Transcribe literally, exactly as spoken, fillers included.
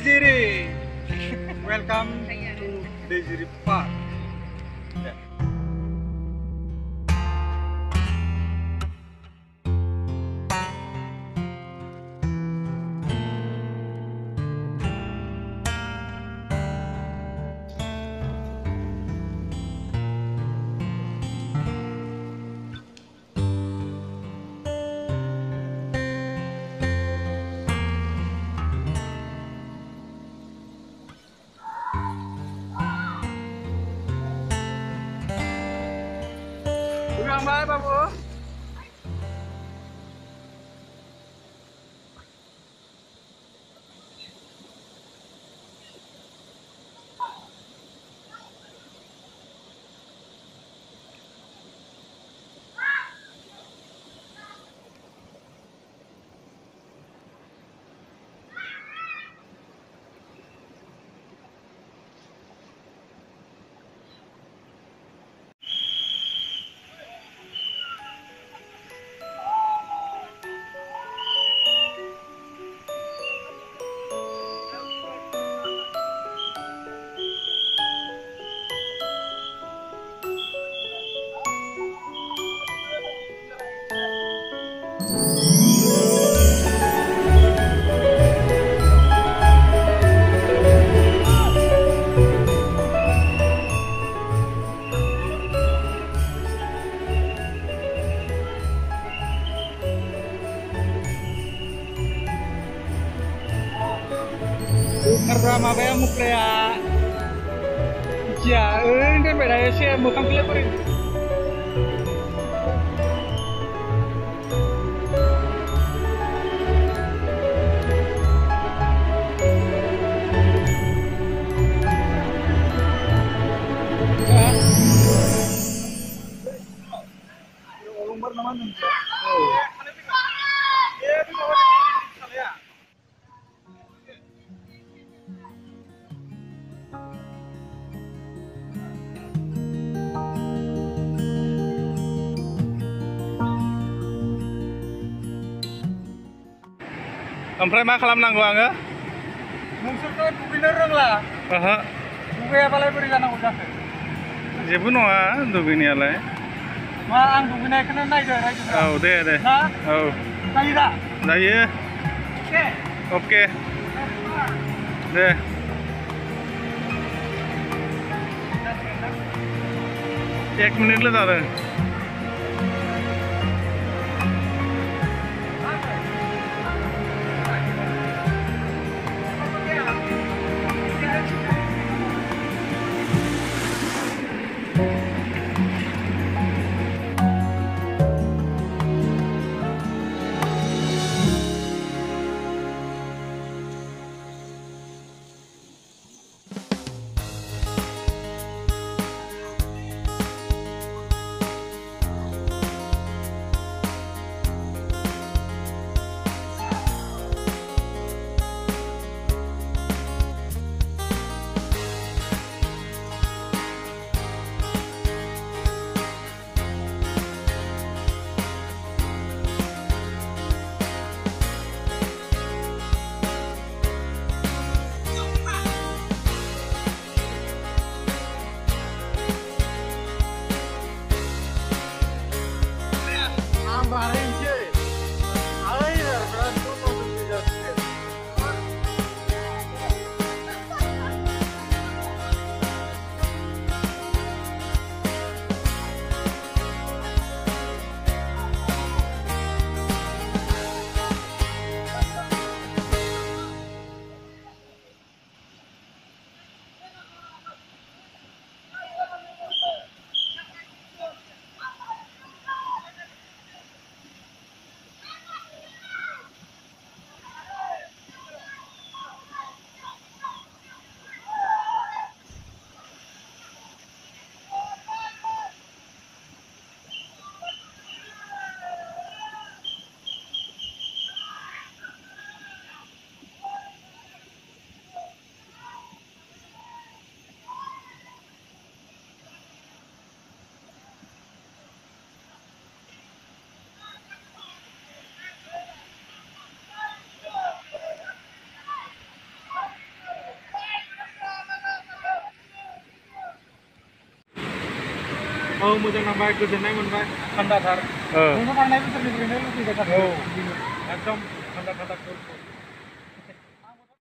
Dwijiri. Welcome to Dwijiri Park. Kurang baik, Pak Bu. Karena apa yang mukraya, ya, ini beda ya sih, bukan kelebihan. Lombar namanya. Ompray मा खालामनांगौ आङो? नोंसोरथ' दुगैनो रोंला। ओहो। दुगैयाबालाय बोरै जानांगौ जाखो? जेबो नङा दुगैनायालाय। मा आं दुगैनायखौनो नायदो रायजोफोरा। औ दे दे। ना? औ। जायो दा? जायो। अके। अके। दे। एक मिनिटल' जादों। औ मोजां नांबाय गोजोननाय मोनबाय थान्दाथार नोंथ' थांनाय बोसोरनिफ्रायनो लुबैबाय थादों औ एकदम थान्दा थान्दा